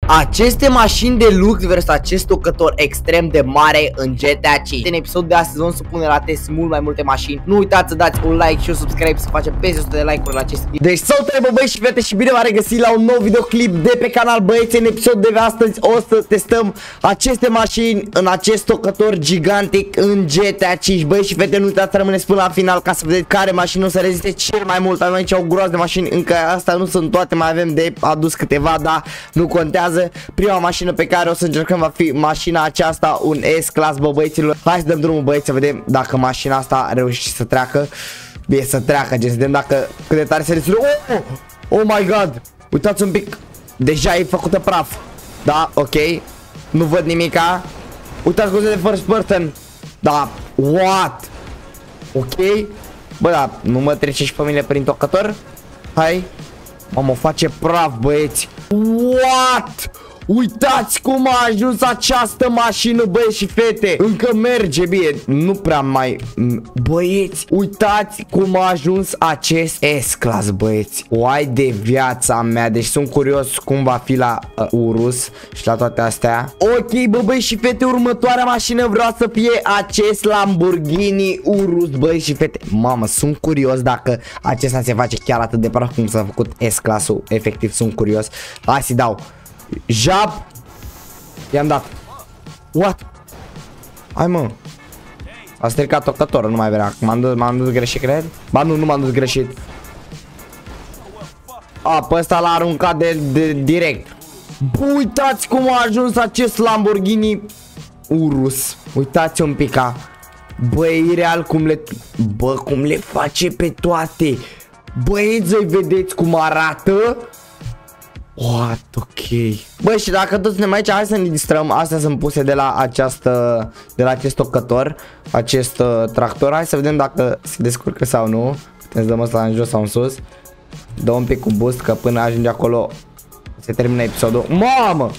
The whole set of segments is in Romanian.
Aceste mașini de lux versus acest tocător extrem de mare în GTA 5. În episodul de astăzi vom supune la test mult mai multe mașini. Nu uitați să dați un like și un subscribe să facem peste 100 de like-uri la acest video. Deci salutare băieți și fete și bine v-am regăsit la un nou videoclip de pe canal, băieți. În episodul de astăzi o să testăm aceste mașini în acest tocător gigantic în GTA 5. Băieți și fete, nu uitați să rămâneți până la final ca să vedeți care mașini o să reziste cel mai mult. Avem aici o groază de mașini, încă asta nu sunt toate, mai avem de adus câteva, dar nu contează. Prima mașină pe care o să încercăm va fi mașina aceasta, un S-Class, bă băieților. Hai să dăm drumul, băieți, să vedem dacă mașina asta reușește să treacă. Bine, să treacă, gen, să vedem dacă cât de tare se rezolvă. Oh my god, uitați un pic, deja e făcută praf. Da, ok, nu văd nimica. Uitați cum se de first person. Da, what? Ok, bă, da, nu mă trece și pe mine prin tocător. Hai. Mamă, face praf, băieți. What? Uitați cum a ajuns această mașină, băieți și fete. Încă merge bine. Nu prea mai... Băieți, uitați cum a ajuns acest S-Class, băieți. Oai de viața mea. Deci sunt curios cum va fi la Urus și la toate astea. Ok, bă, băieți și fete, următoarea mașină vreau să fie acest Lamborghini Urus, băieți și fete. Mamă, sunt curios dacă acesta se face chiar atât de praf cum s-a făcut S-Class-ul. Efectiv, sunt curios. Hai să-i dau. Jab. I-am dat. What? Hai, mă. A stricat tocătorul, nu mai vrea. M-am dus greșit, cred? Ba nu, nu m-am dus greșit. A, pe ăsta l-a aruncat de direct. Bă, uitați cum a ajuns acest Lamborghini Urus. Uitați un pic. Bă, e real cum le... Bă, cum le face pe toate. Băieți, voi vedeți cum arată? What? Ok. Băi, și dacă toți suntem aici, hai să ne distrăm. Astea sunt puse de la această, de la acest tocător, acest tractor. Hai să vedem dacă se descurcă sau nu. Putem să dăm ăsta în jos sau în sus. Dă un pic cu boost, că până ajunge acolo se termină episodul. Mamă!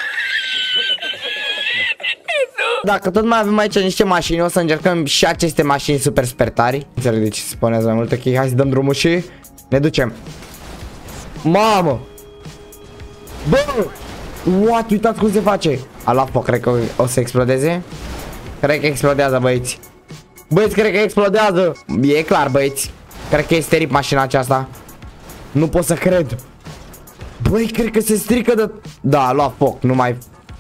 Dacă tot mai avem aici niște mașini, o să încercăm și aceste mașini super tari. Înțeleg de ce se spunează mai mult. Ok, hai să dăm drumul și ne ducem. Mamă! Bă! What? Uitați cum se face. A luat foc, cred că o să explodeze. Cred că explodează, băieți. Băieți, cred că explodează. E clar, băieți. Cred că este rip mașina aceasta. Nu pot să cred. Băi, cred că se strică de... Da, a luat foc, nu mai...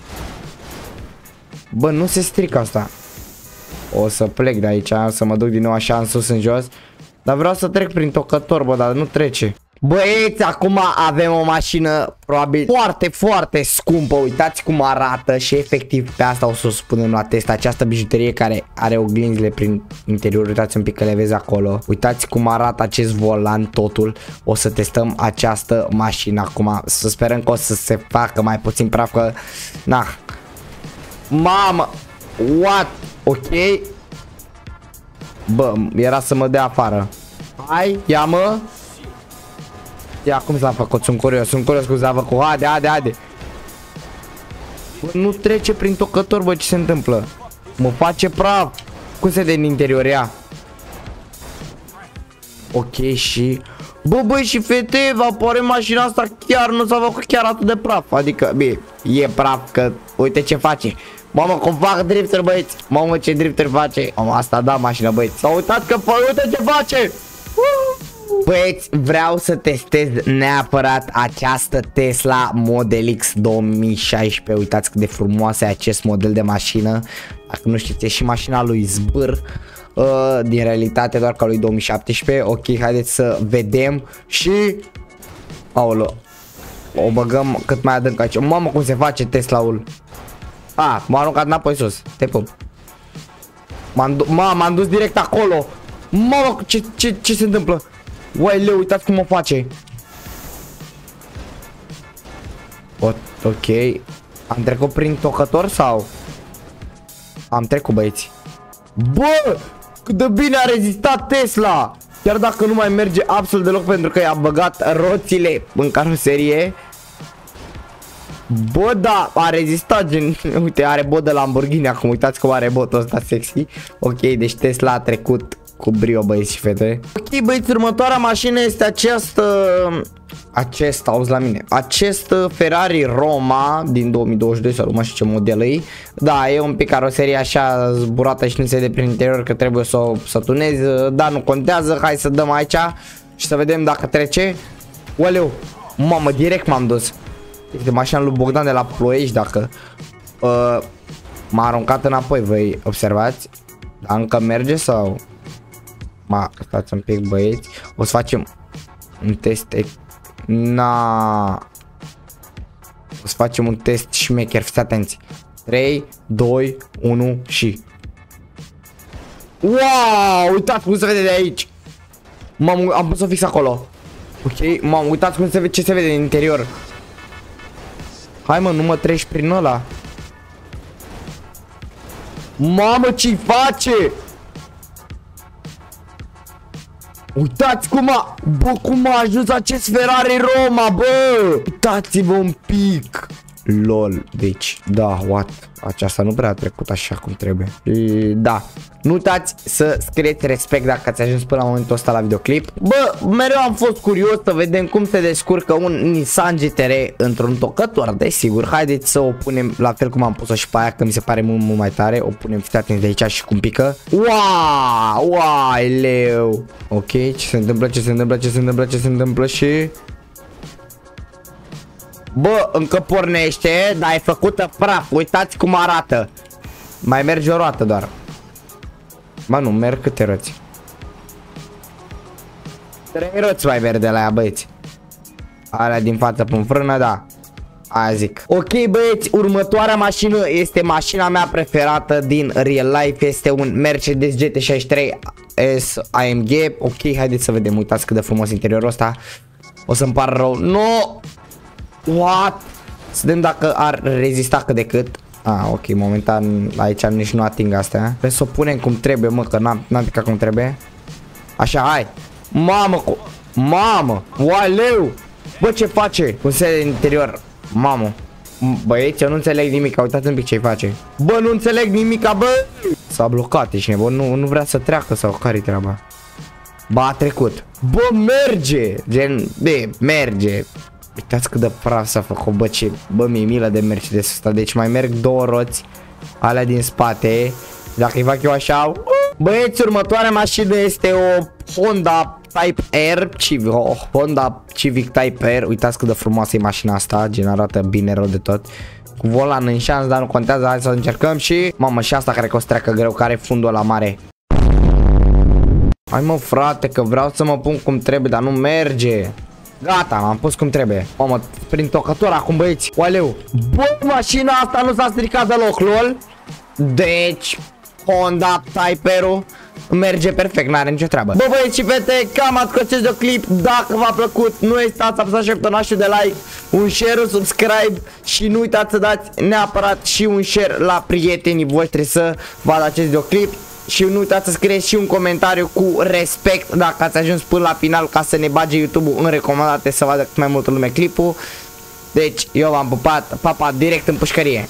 Bă, nu se strică asta. O să plec de aici, o să mă duc din nou așa în sus, în jos. Dar vreau să trec prin tocător, bă, dar nu trece. Băieți, acum avem o mașină probabil foarte scumpă. Uitați cum arată și efectiv pe asta o să o spunem la test. Această bijuterie care are oglinzile prin interior. Uitați un pic că le vezi acolo. Uitați cum arată acest volan, totul. O să testăm această mașină acum. Să sperăm că o să se facă mai puțin praf, că... Na. Mamă. What? Ok. Bă, era să mă dea afară. Hai, ia-mă. Ia, cum s-a făcut? Sunt curios cum s-a făcut. Haide. Bă, nu trece prin tocător, bă, ce se întâmplă? Mă face praf. Cum se de în interior, ia. Ok, și... Bă, băi și fete, vapore, mașina asta chiar nu s-a făcut chiar atât de praf. Adică, bine, e praf, că uite ce face. Mamă, cum fac drifturi, băieți. Mamă, ce drifturi face. Mamă, asta da mașină, băieți. S-a uitat că uite ce face. Băieți, vreau să testez neapărat această Tesla Model X 2016. Uitați cât de frumoasă e acest model de mașină. Dacă nu știți, e și mașina lui Zbâr. Din realitate, doar ca lui 2017. Ok, haideți să vedem. Și... Aolă. O băgăm cât mai adânc aici. Mamă, cum se face Tesla-ul. M-a aruncat înapoi sus. Te pup. M-am dus direct acolo. Mamă, ce se întâmplă? Uai, leu, uitați cum o face. Ok. Am trecut prin tocător sau? Am trecut, băieți. Bă, cât de bine a rezistat Tesla. Chiar dacă nu mai merge absolut deloc, pentru că i-a băgat roțile în caroserie. Bă, da, a rezistat, gen. Uite, are bot de Lamborghini acum. Uitați cum are botul ăsta sexy. Ok, deci Tesla a trecut cu brio, băieți și fete. Ok, băieți, următoarea mașină este auzi la mine, acest Ferrari Roma din 2022 sau nu mai știu ce model e. Da, e un pic caroserie așa zburată și nu se vede prin interior că trebuie să tunezi, dar nu contează. Hai să dăm aici și să vedem dacă trece. Oleu, mamă, direct m-am dus. Este mașina lui Bogdan de la Ploiești, dacă m-a aruncat înapoi, voi observați? Dar încă merge sau? Stați un pic, băieți, o să facem un test. O să facem un test șmecher, fiți atenți. 3, 2, 1 și... Wow, uitați cum se vede de aici. Am pus-o fix acolo. Ok, uitați cum se vede, ce se vede din interior. Hai mă, nu mă treci prin ăla. Mamă, ce-i face? Uitați cum a ajuns acest Ferrari Roma, bă! Uitați-vă un pic. LOL, deci, da, what? Aceasta nu prea a trecut așa cum trebuie. Da, nu uitați să scrieți respect dacă ați ajuns până la momentul ăsta la videoclip. Bă, mereu am fost curios să vedem cum se descurcă un Nissan GTR într-un tocător, desigur. Haideți să o punem la fel cum am pus-o și pe aia, că mi se pare mult mai tare. O punem, fiți atenți de aici și cum pică. Wow, leu. Ok, ce se întâmplă și... Bă, încă pornește, dar e făcută praf. Uitați cum arată. Mai merge o roată doar. Ba nu, merg câte roți? 3 roți mai merg de la ea, băieți. Alea din față pe frână, da. Aia zic. Ok, băieți, următoarea mașină este mașina mea preferată din real life. Este un Mercedes GT63 S AMG. Ok, haideți să vedem. Uitați cât de frumos interiorul ăsta. O să-mi pară rău. No! What? Să vedem dacă ar rezista cât de cât. Ok, momentan aici nici nu ating astea. Trebuie să o punem cum trebuie, mă, că n-am picat cum trebuie. Așa, hai. Mamă, oaleu. Bă, ce face? Cum se vede în interior? Mamă. Băieți, eu nu înțeleg nimic, uitați un pic ce-i face. Bă, nu înțeleg nimic, bă. S-a blocat, ești nebun, nu vrea să treacă sau care-i treaba? Ba, a trecut. Bă, merge. Gen, merge. Uitați cât de praf s-a făcut, bă, mi-e milă de Mercedes ăsta. Deci mai merg 2 roți, alea din spate. Dacă îi fac eu așa. Băieți, următoarea mașină este o Honda Type R, Honda Civic Type R. Uitați cât de frumoasă e mașina asta, gen arată bine rău de tot. Cu volan în șans, dar nu contează, hai să încercăm și... Mamă, și asta cred că o să treacă greu, care e fundul ăla mare. Hai mă, frate, că vreau să mă pun cum trebuie, dar nu merge. Gata, m-am pus cum trebuie. Mamă, prin tocător acum, băieți. Oaleu. Bă, mașina asta nu s-a stricat deloc, lol. Deci, Honda Type R-ul merge perfect, n-are nicio treabă. Bă, băieți și fete, cam atât cu acest videoclip. Dacă v-a plăcut, nu uitați să apăsați butonașul de like, un share, un subscribe și nu uitați să dați neapărat și un share la prietenii voștri să vadă acest videoclip. Și nu uitați să scrieți și un comentariu cu respect dacă ați ajuns până la final, ca să ne bage YouTube-ul în recomandate să vadă cât mai multă lume clipul. Deci eu v-am pupat, papa, direct în pușcărie.